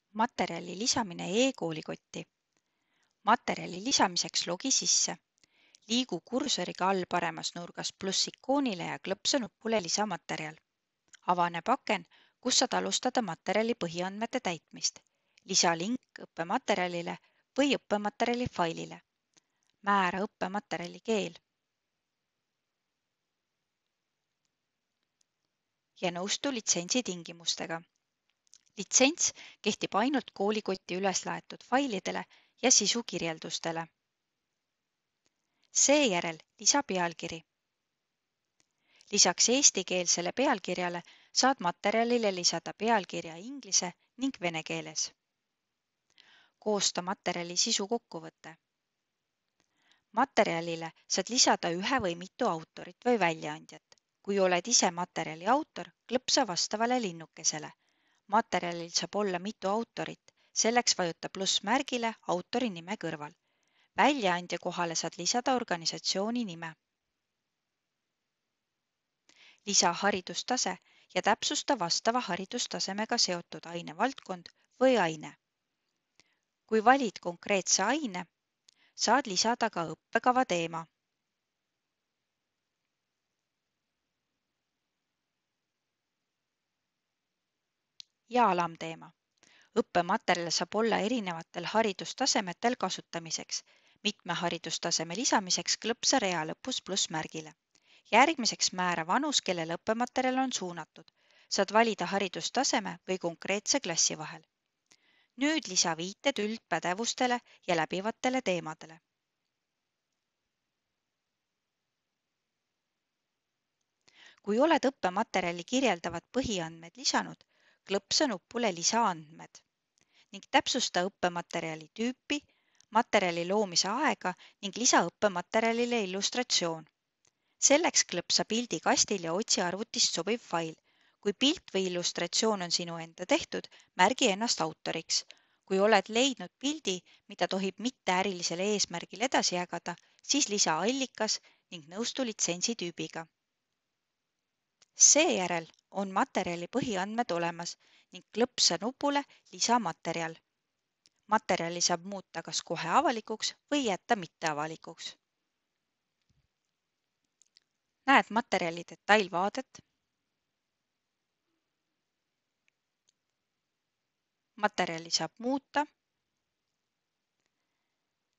Materjali lisamine e-koolikotti. Materjali lisamiseks logi sisse. Liigu kursoriga all paremas nurgas plussikoonile ja klõpsa nupule lisamaterjal. Avane paken, kus saad alustada materjali põhiandmete täitmist. Lisa link õppematerjalile või õppematerjali failile. Määra õppematerjali keel. Ja nõustu litsentsi tingimustega. Litsents kehtib ainult koolikotti üles laetud failidele ja sisukirjeldustele. Seejärel lisa pealkiri. Lisaks eestikeelsele pealkirjale saad materjalile lisada pealkirja inglise ning vene keeles. Koosta materjali sisu kokkuvõte. Materjalile saad lisada ühe või mitu autorit või väljaandjat. Kui oled ise materjali autor, klõpsa vastavale linnukesele. Materjalil saab olla mitu autorit, selleks vajuta plussmärgile autori nime kõrval. Väljaandja kohale saad lisada organisatsiooni nime. Lisa haridustase ja täpsusta vastava haridustasemega seotud ainevaldkond või aine. Kui valid konkreetse aine, saad lisada ka õppekava teema. Ja alamteema. Õppematerjal saab olla erinevatel haridustasemetel kasutamiseks. Mitme haridustaseme lisamiseks klõpsa rea lõpus plussmärgile. Järgmiseks määra vanus, kellele õppematerjal on suunatud. Saad valida haridustaseme või konkreetse klassi vahel. Nüüd lisa viited üldpädevustele ja läbivatele teemadele. Kui oled õppematerjali kirjeldavad põhiandmed lisanud, klõpsa nupule lisa andmed ning täpsusta õppematerjali tüüpi, materjali loomise aega ning lisa õppematerjalile illustratsioon. Selleks klõpsa pildi kastil ja otsi arvutist sobiv fail. Kui pilt või illustratsioon on sinu enda tehtud, märgi ennast autoriks. Kui oled leidnud pildi, mida tohib mitte ärilisel eesmärgil edasi jagada, siis lisa allikas ning nõustu litsentsi tüübiga. Seejärel on materjali põhiandmed olemas ning klõpsa nupule lisa materjal. Materjali saab muuta kas kohe avalikuks või jätta mitteavalikuks. Näed materjali detailvaadet. Materjali saab muuta.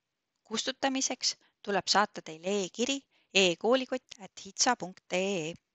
Kustutamiseks tuleb saata teile e-kiri e-koolikott@hitsa.ee.